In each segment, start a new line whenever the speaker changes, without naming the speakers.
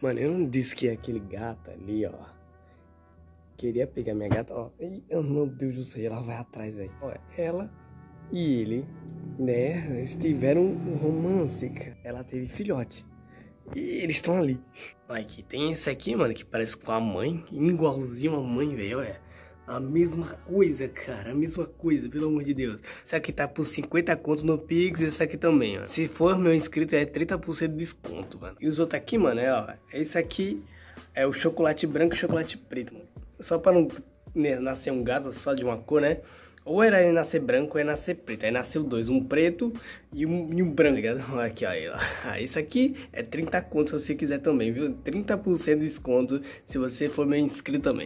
Mano, eu não disse que aquele gato ali, ó, queria pegar minha gata, ó. E, meu Deus do céu, ela vai atrás, velho. Ó, ela e ele, né, eles tiveram um romance, cara. Ela teve filhote. E eles estão ali. Aqui, tem esse aqui, mano, que parece com a mãe, igualzinho a mãe, velho, olha. A mesma coisa, cara, a mesma coisa, pelo amor de Deus. Esse aqui tá por 50 conto no Pix, esse aqui também, ó. Se for meu inscrito, é 30% de desconto, mano. E os outros aqui, mano, ó, esse aqui é o chocolate branco e chocolate preto, mano. Só pra não nascer um gato só de uma cor, né? Ou era ele nascer branco ou era nascer preto. Aí nasceu dois, um preto e um branco, ligado? Aqui, ó, esse aqui é 30 conto se você quiser também, viu? 30% de desconto se você for meu inscrito também.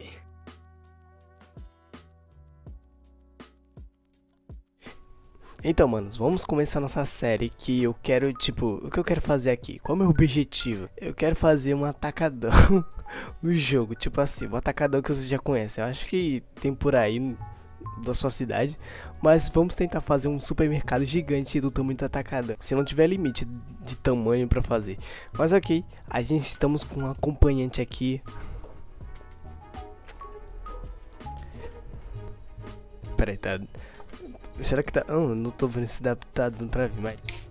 Então, manos, vamos começar nossa série que eu quero, tipo, o que eu quero fazer aqui? Qual é o meu objetivo? Eu quero fazer um atacadão no jogo, tipo assim, um atacadão que vocês já conhecem. Eu acho que tem por aí da sua cidade, mas vamos tentar fazer um supermercado gigante do tamanho do atacadão, se não tiver limite de tamanho pra fazer. Mas ok, a gente estamos com um acompanhante aqui. Peraí, tá... Será que tá... não tô vendo se tá dando pra ver, mas...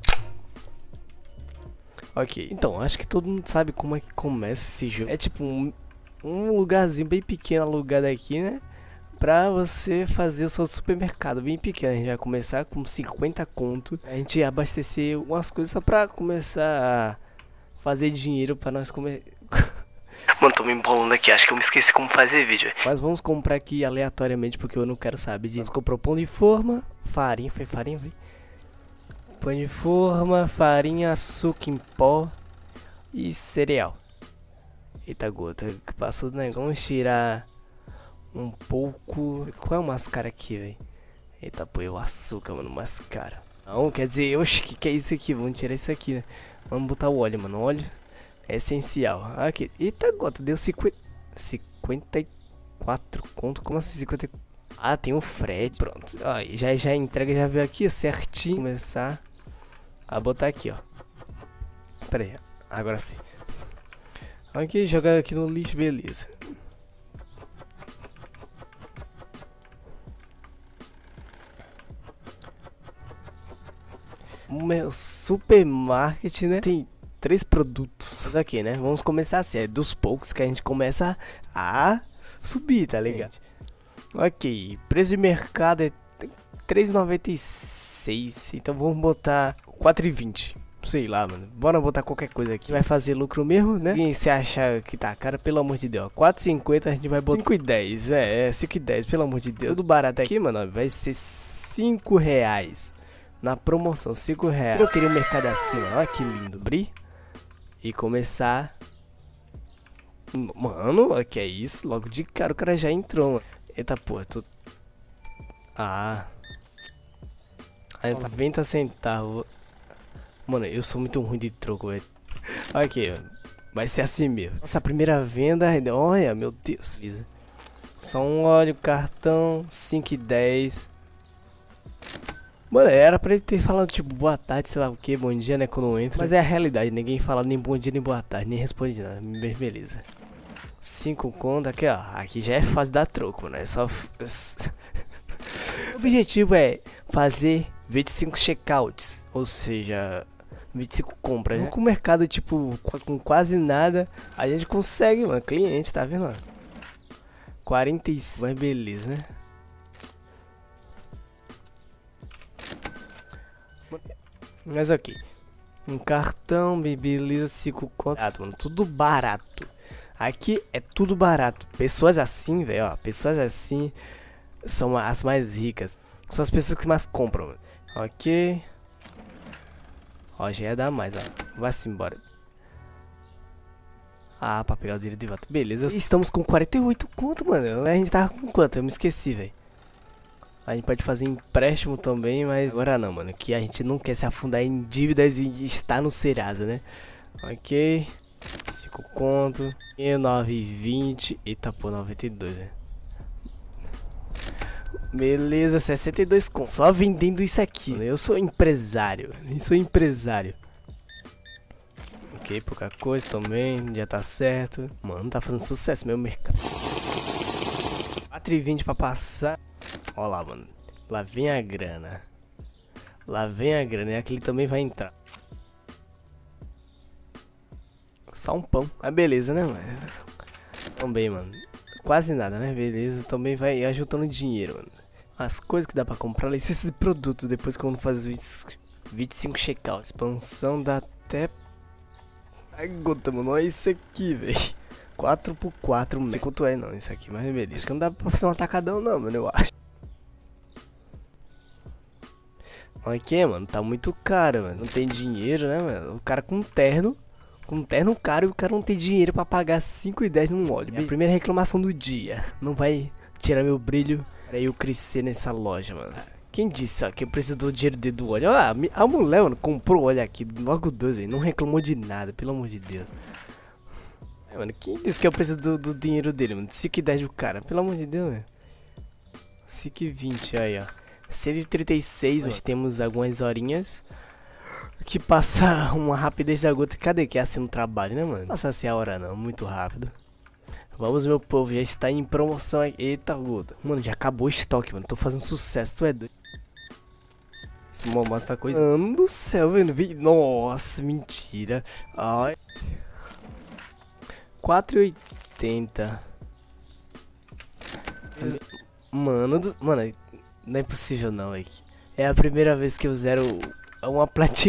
Ok, então, acho que todo mundo sabe como é que começa esse jogo. É tipo um lugarzinho bem pequeno alugado aqui, né? Pra você fazer o seu supermercado bem pequeno. A gente vai começar com 50 conto. A gente ia abastecer umas coisas só pra começar a fazer dinheiro pra nós comer... Mano, tô me embolando aqui, acho que eu me esqueci como fazer vídeo. Mas vamos comprar aqui aleatoriamente, porque eu não quero saber disso. Nós comprou pão de forma, farinha, foi farinha, foi? Pão de forma, farinha, açúcar em pó e cereal. Eita gota, que passou do negócio. Vamos tirar um pouco... Qual é o mascara aqui, velho? Eita, pô, o açúcar, mano, mascara. Não, quer dizer, oxe, que é isso aqui? Vamos tirar isso aqui, né? Vamos botar o óleo, mano, óleo. É essencial. Aqui. Eita, gota, deu 54 conto. Como assim 54? Ah, tem o Fred. Pronto. Aí, já a entrega já veio aqui certinho. Começar a botar aqui, ó. Pera aí. Agora sim. Aqui, jogar aqui no lixo, beleza. O meu supermarket, né? Tem 3 produtos aqui, né? Vamos começar assim, é dos poucos que a gente começa a subir, tá ligado? Ok, preço de mercado é 3,96, então vamos botar 4,20. Sei lá, mano, bora botar qualquer coisa aqui. Vai fazer lucro mesmo, né? E se achar que tá cara, pelo amor de Deus, 4,50 a gente vai botar 5,10, 5,10, pelo amor de Deus. Tudo barato aqui, mano, vai ser 5 reais. Na promoção, 5 reais. Eu queria um mercado acima, olha que lindo, abrir. E começar. Mano, que é isso? Logo de cara o cara já entrou, mano. Eita porra, tu... Ah. Aí 90 centavos. Mano, eu sou muito ruim de troco, velho. Ok, vai ser assim mesmo. Nossa primeira venda, olha, meu Deus. Só um óleo, cartão, 5,10. Mano, era pra ele ter falado tipo boa tarde, sei lá o que, bom dia, né, quando entra. Mas é a realidade, ninguém fala nem bom dia nem boa tarde, nem responde nada, beleza. 5 conto, aqui ó, aqui já é fácil dar troco, né, só... O objetivo é fazer 25 checkouts, ou seja, 25 compras, né? Com o mercado tipo, com quase nada, a gente consegue, mano, cliente, tá vendo? 45, mas beleza, né? Mas ok. Um cartão, beleza, 5 contos. Ah, mano, tudo barato. Aqui é tudo barato. Pessoas assim, velho, ó. Pessoas assim são as mais ricas. São as pessoas que mais compram, mano. Ok. Ó, já ia dar mais, ó. Vai-se embora. Ah, pra pegar o dinheiro de volta. Beleza. Estamos com 48 conto, mano. A gente tava com quanto? Eu me esqueci, velho. A gente pode fazer empréstimo também, mas agora não, mano, que a gente não quer se afundar em dívidas e estar no Serasa, né? Ok, 5 conto, 9,20, eita pô, 92, né? Beleza, 62 conto, só vendendo isso aqui, né? Eu sou empresário, Ok, pouca coisa também, já tá certo. Mano, tá fazendo sucesso meu mercado. 4,20 pra passar. Ó lá, mano. Lá vem a grana. Lá vem a grana. E aquele também vai entrar. Só um pão. Mas beleza, né, mano? Também, mano. Quase nada, né? Beleza. Também vai ajuntando dinheiro, mano. As coisas que dá pra comprar. Licença de produto. Depois que eu faço 25 check-out. Expansão dá até... Ai, gota, mano. Olha isso aqui, velho. 4x4. Não sei quanto é, não. Isso aqui. Mas beleza. Acho que não dá pra fazer um atacadão, não, mano. Eu acho. Olha aqui, mano. Tá muito caro, mano. Não tem dinheiro, né, mano? O cara com terno. Com um terno caro e o cara não tem dinheiro pra pagar 5,10 num óleo. É a primeira reclamação do dia. Não vai tirar meu brilho pra eu crescer nessa loja, mano. Quem disse, ó, que eu preciso do dinheiro do óleo? Ah, a mulher, mano, comprou óleo aqui. Logo 2, velho. Não reclamou de nada, pelo amor de Deus. É, mano, quem disse que eu preciso do dinheiro dele, mano? 5,10 do cara, pelo amor de Deus, velho. 5,20 aí, ó. 136, nós temos algumas horinhas. Que passa uma rapidez da gota. Cadê que é assim no trabalho, né, mano? Passa assim a hora não, muito rápido. Vamos, meu povo, já está em promoção aqui. Eita, gota. Mano, já acabou o estoque, mano. Tô fazendo sucesso, tu é doido. Esse momento tá coisa. Mano do céu, velho. Nossa, mentira. Ai. 4,80. Mano, mano, não é possível não, velho. É a primeira vez que eu zero uma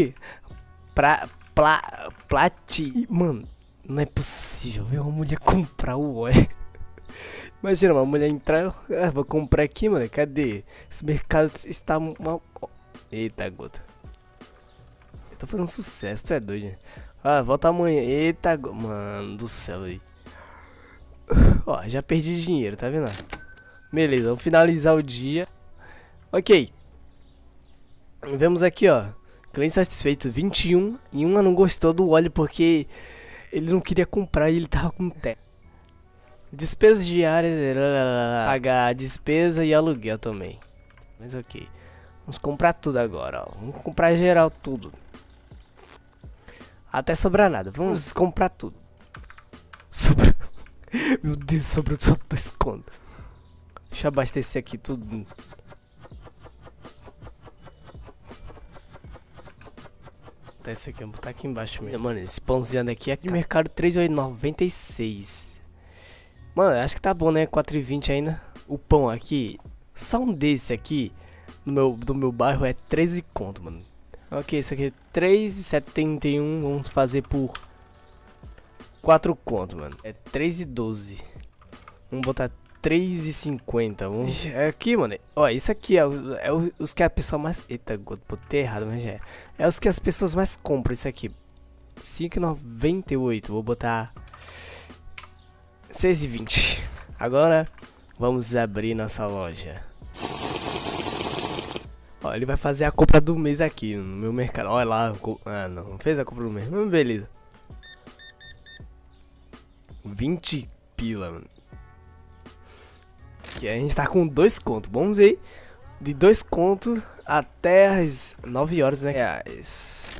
Mano, não é possível ver uma mulher comprar o óleo. Imagina uma mulher entrar, vou comprar aqui, mano. Cadê? Esse mercado está mal. Eita, gota. Eu tô fazendo sucesso, tu é doido, né? Ah, volta amanhã. Eita, mano do céu, aí. Ó, já perdi dinheiro, tá vendo? Beleza, vamos finalizar o dia. Ok. Vemos aqui, ó. Cliente satisfeito, 21. E uma não gostou do óleo porque ele não queria comprar e ele tava com té. Despesas diárias, pagar despesa e aluguel também. Mas ok. Vamos comprar tudo agora, ó. Vamos comprar geral tudo. Até sobrar nada. Vamos comprar tudo. Sobra... Meu Deus, sobrou só 2 contos. Deixa eu abastecer aqui tudo. Tá, esse aqui, vou botar aqui embaixo mesmo. Mano, esse pãozinho daqui é de mercado 3,96. Mano, acho que tá bom, né? 4,20 ainda. O pão aqui, só um desse aqui do meu bairro é 13 conto, mano. Ok, esse aqui é 3,71. Vamos fazer por 4 conto, mano. É 3,12. Vamos botar 3,50. Vamos... Aqui, mano. Ó, isso aqui é os que a pessoa mais... Eita, botei errado, mas já é. É os que as pessoas mais compram, isso aqui. 5,98. Vou botar 6,20. Agora, vamos abrir nossa loja. Ó, ele vai fazer a compra do mês aqui no meu mercado. Olha lá. Ah, não fez a compra do mês. Mas beleza. 20 pila, mano. Que a gente tá com 2 contos. Vamos aí. De 2 contos até as 9 horas, né? Reais.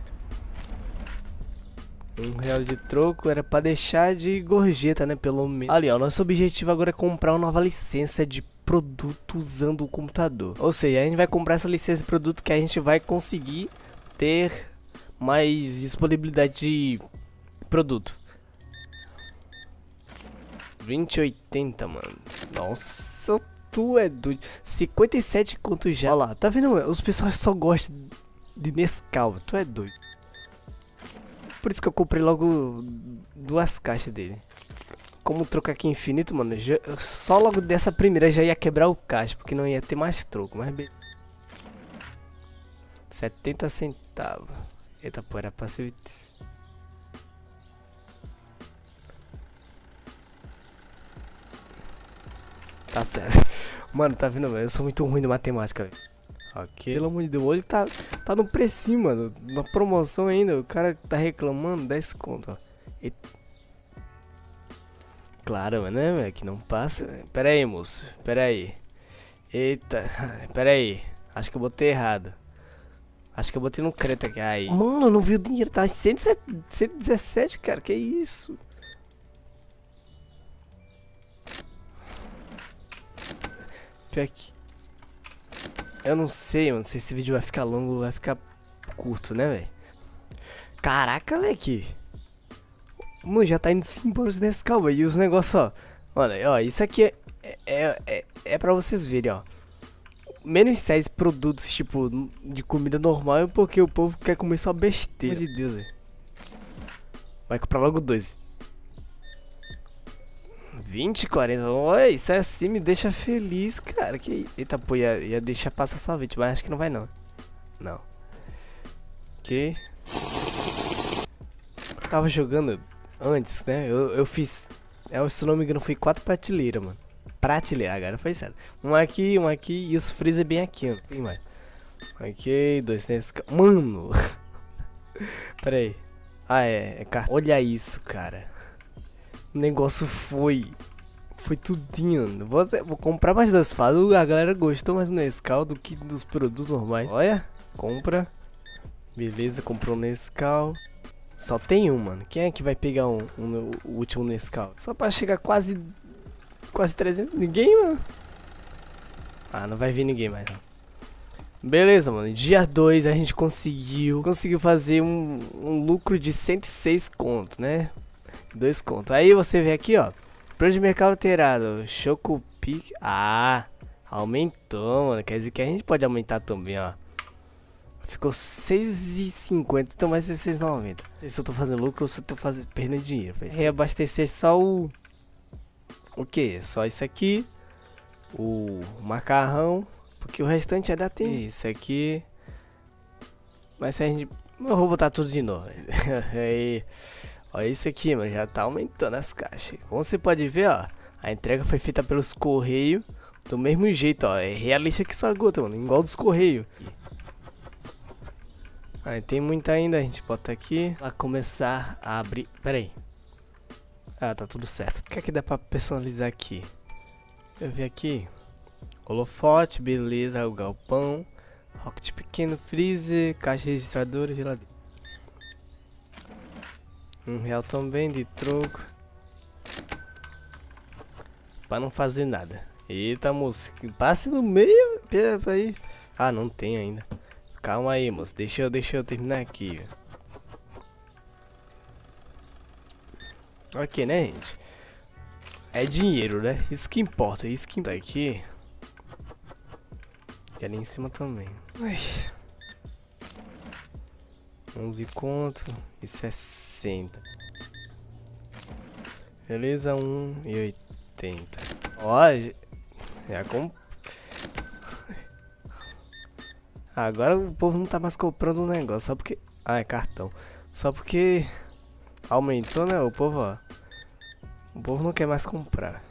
R$1 de troco. Era pra deixar de gorjeta, né? Pelo menos. Ali, ó. Nosso objetivo agora é comprar uma nova licença de produto usando o computador. Ou seja, a gente vai comprar essa licença de produto que a gente vai conseguir ter mais disponibilidade de produto. 20,80, mano. Nossa, tu é doido. 57 conto já. Olha lá, tá vendo? Os pessoal só gostam de Nescau. Tu é doido. Por isso que eu comprei logo 2 caixas dele. Como o troco aqui é infinito, mano. Só logo dessa primeira já ia quebrar o caixa. Porque não ia ter mais troco. Mas beleza. 70 centavos. Eita, pô, era pra ser... Tá certo. Mano, tá vendo, velho? Eu sou muito ruim de matemática, velho. Ok, pelo amor de Deus. Hoje tá no precinho, mano. Na promoção ainda. O cara tá reclamando 10 conto, ó. Claro, mano, né, velho? Que não passa. Pera aí, moço. Pera aí. Eita. Pera aí. Acho que eu botei errado. Acho que eu botei no crédito aqui. Aí. Mano, eu não vi o dinheiro. Tá 117, cara. Que isso? Pior que... Eu não sei, mano. Se esse vídeo vai ficar longo ou vai ficar curto, né, velho? Caraca, leque. Mano, já tá indo 5 horas nesse calma. E os negócios, ó. Olha, ó. Isso aqui é pra vocês verem, ó. Menos 6 produtos, tipo, de comida normal é porque o povo quer comer só besteira. Pelo amor de Deus, velho. Vai comprar logo 2. 20, 40. Olha, isso assim me deixa feliz, cara. Que... Eita, pô, ia deixar passar só 20, mas acho que não vai, não. Não. Ok. Tava jogando antes, né? Eu fiz... se não me engano, foi 4 prateleiras, mano. Prateleira, agora foi sério. Um aqui e os freezer bem aqui, ó. Tem mais. Ok, 2 nesse... Mano! Pera aí. Ah, é cartão. Olha isso, cara. O negócio foi tudinho. Vou comprar mais 2 fadas. A galera gostou mais do Nescau do que dos produtos normais. Olha, compra. Beleza, comprou o Nescau. Só tem um, mano. Quem é que vai pegar o último Nescau? Só pra chegar quase 300. Ninguém, mano. Ah, não vai vir ninguém mais, não. Beleza, mano. Dia 2 a gente conseguiu fazer um lucro de 106 conto, né? 2 contos. Aí você vê aqui, ó. Preço de mercado alterado. Chocopic. Ah, aumentou, mano. Quer dizer que a gente pode aumentar também, ó. Ficou 6,50. Então vai ser 6,90. Não sei se eu tô fazendo lucro ou se eu tô perdendo dinheiro. Reabastecer só o... O que? Só isso aqui. O macarrão. Porque o restante ainda tem isso aqui. Mas se a gente... Eu vou botar tudo de novo. Aí... Olha isso aqui, mano, já tá aumentando as caixas. Como você pode ver, ó, a entrega foi feita pelos Correios do mesmo jeito, ó. É realista que só gota, mano, igual dos Correios. Aí tem muita ainda, a gente bota aqui. Vai começar a abrir. Pera aí. Ah, tá tudo certo. O que é que dá pra personalizar aqui? Eu vi aqui. Holofote, beleza, o galpão. Rocket pequeno, freezer, caixa registradora, geladeira. R$1 também de troco. Pra não fazer nada. Eita, moço. Passe no meio. Pera aí. Ah, não tem ainda. Calma aí, moço. Deixa eu terminar aqui. Ok, né, gente? É dinheiro, né? Isso que importa. Isso que importa aqui. E ali em cima também. Ai. 11 conto e 60. Beleza, 1,80. Ó, já agora o povo não tá mais comprando um negócio só porque... Ah, é cartão. Só porque aumentou, né, o povo, ó. O povo não quer mais comprar.